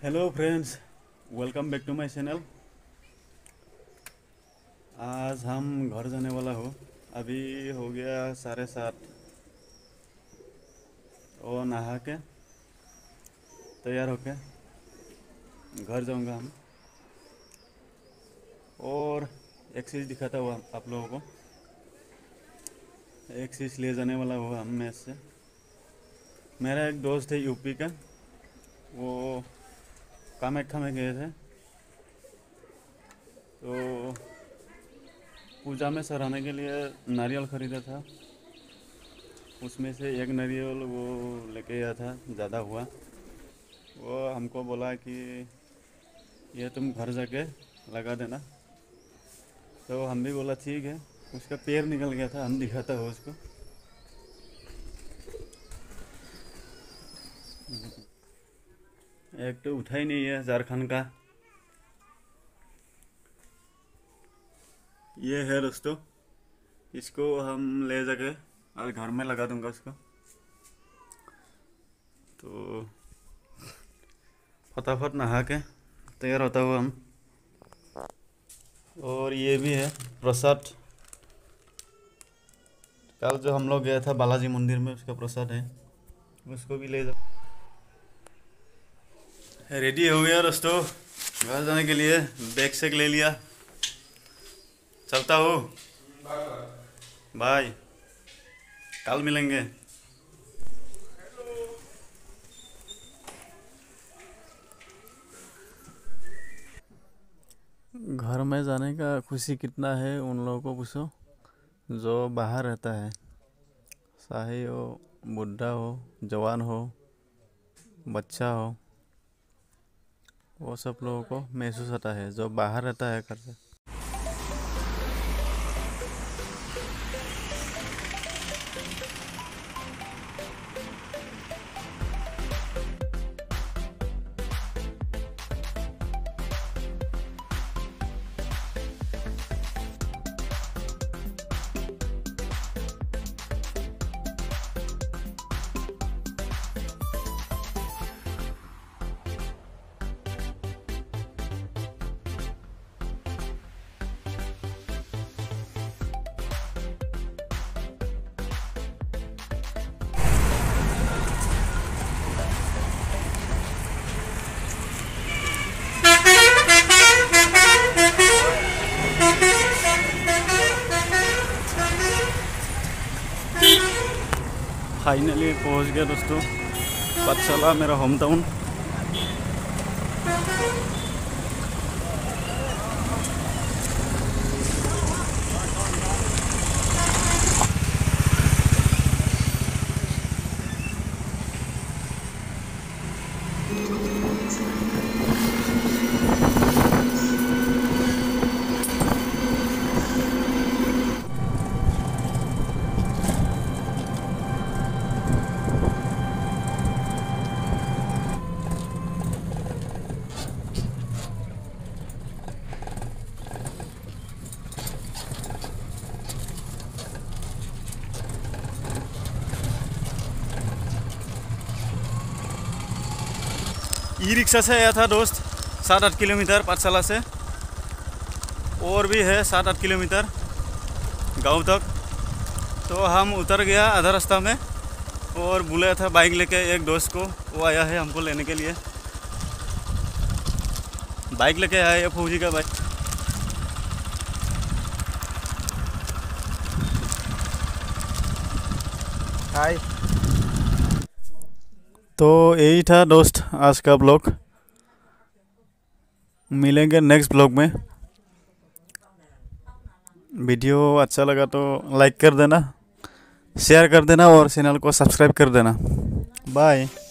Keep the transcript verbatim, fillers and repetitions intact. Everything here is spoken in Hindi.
Hello friends, welcome back to my channel. आज हम घर जाने वाला हो। अभी हो गया साढ़े सात और नहा के तैयार होके घर जाऊंगा हम। और एक चीज़ दिखाता हुआ आप लोगों को, एक चीज़ ले जाने वाला हुआ हम में से। मेरा एक दोस्त है यूपी का, वो कामाख्या में गए थे, तो पूजा में चढ़ाने के लिए नारियल ख़रीदा था। उसमें से एक नारियल वो लेके आया था, ज़्यादा हुआ। वो हमको बोला कि ये तुम घर जाके लगा देना। तो हम भी बोला ठीक है। उसका पैर निकल गया था, हम दिखाता हो उसको। एक तो उठा ही नहीं है झारखंड का। ये है दोस्तों, इसको हम ले जाके और घर में लगा दूंगा उसको। तो फटाफट नहा के तैयार होता हुआ हम। और ये भी है प्रसाद, कल जो हम लोग गया था बालाजी मंदिर में, उसका प्रसाद है, उसको भी ले जाओ। रेडी हो गया दोस्तों घर जाने के लिए। बैग सेक ले लिया, चलता हूँ। बाय, कल मिलेंगे। घर में जाने का खुशी कितना है उन लोगों को पूछो जो बाहर रहता है। चाहे हो बुढ़ा हो, जवान हो, बच्चा हो, वो सब लोगों को महसूस होता है जो बाहर रहता है घर से। फाइनली पहुंच गया दोस्तों पाठशाला, मेरा होम टाउन। ई रिक्शा से आया था दोस्त, सात आठ किलोमीटर पाठशाला से, और भी है सात आठ किलोमीटर गांव तक। तो हम उतर गया आधा रास्ता में और बुलाया था बाइक लेके एक दोस्त को, वो आया है हमको लेने के लिए। बाइक लेके आया है फौजी का बाइक। हाय। तो यही था दोस्त आज का ब्लॉग। मिलेंगे नेक्स्ट ब्लॉग में। वीडियो अच्छा लगा तो लाइक कर देना, शेयर कर देना और चैनल को सब्सक्राइब कर देना। बाय।